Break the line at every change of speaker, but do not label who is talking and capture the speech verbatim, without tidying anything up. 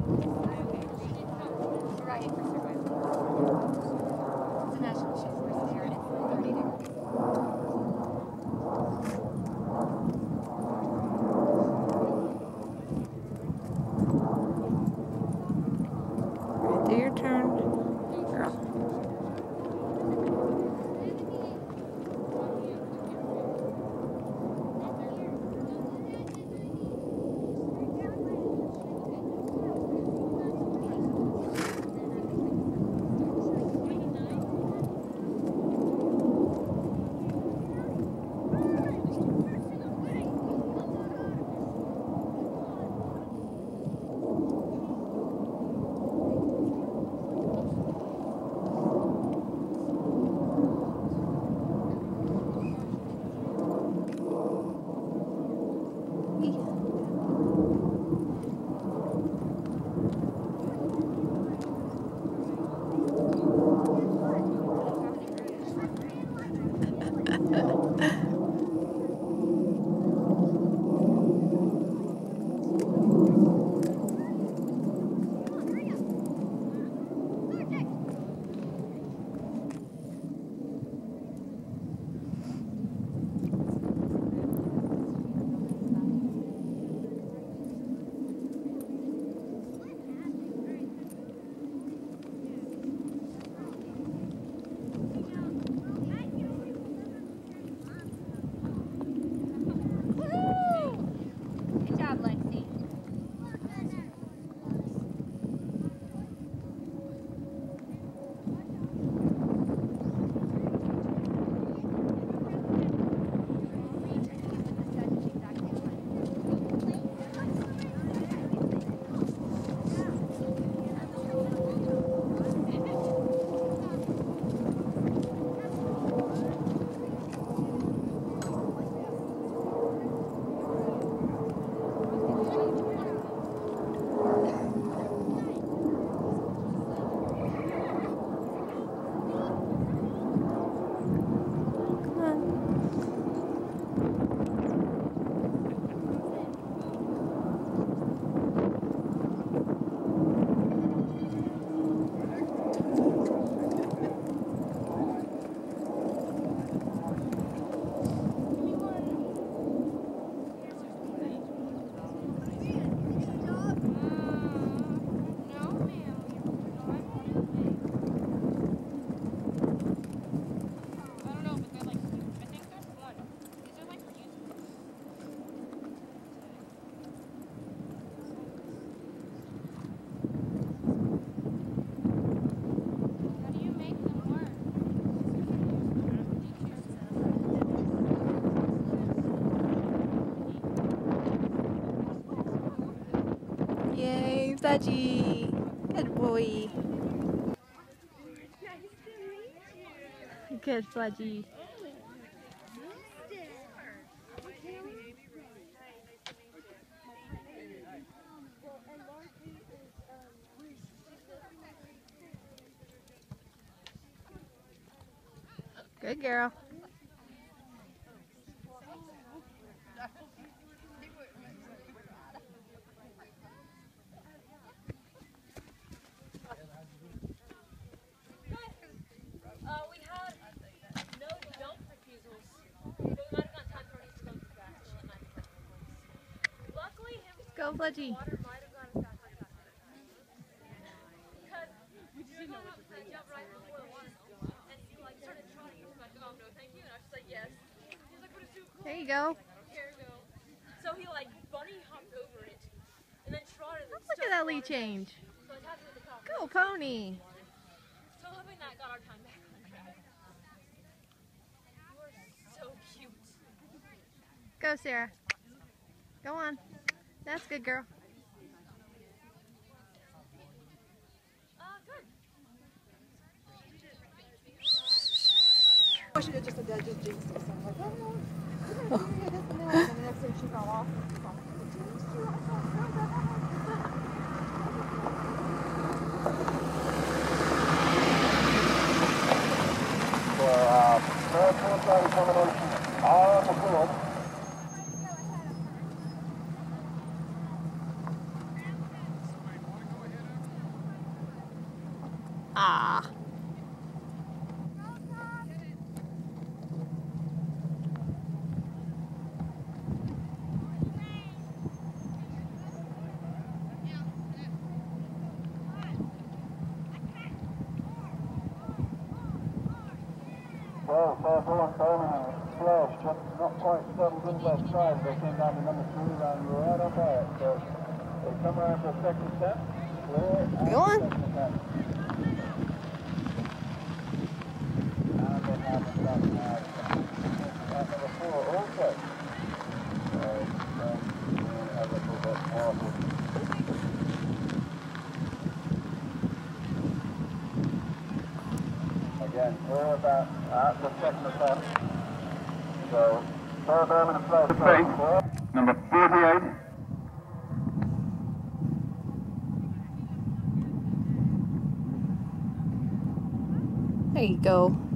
Right, for survival. It's a national shift for there. It's thirty degrees.
Right, do your turn, girl.
Good job, Lexi.
Yay, Fudgy! Good boy. Good Fudgy. Good girl.
Uh, we had no jump refusals, but we might have got time for each to go to the back. So it might be close. Luckily, him
Go, Fudgy.
water might have gone as fast as that. Because we were going up that jump right before the water, and he like started trotting. He was like, "Oh no, thank you," and I was just like, "Yes." He was like, "But it's too cool."
There you go.
I was like, "I don't care, go." So he like bunny hopped over it, and then trotted.
Let's look at that lead change.
So I tapped him at the top.
Go, pony.
So hoping that got our time back on track. You are so cute.
Go, Sarah. Go on. That's good, girl.
Uh, good.
I should have just said that, just jinxed it. So I'm like, oh no, we're gonna do this and that. And the next thing she fell off. So I'm like, I jinxed you. I felt so bad. For uh, third termination on the field.
Well, fair ball, Birmingham, Flash, just not quite settled in their stride. They came down to number three, ran right up there. So they come around for a second attempt. Clear, and
Go on.
second attempt. And they have it done now. At number four also. So, um, a little bit more. Again, we're about at the second attempt. So, Fair Birmingham Flash. Number forty-eight.
There you go.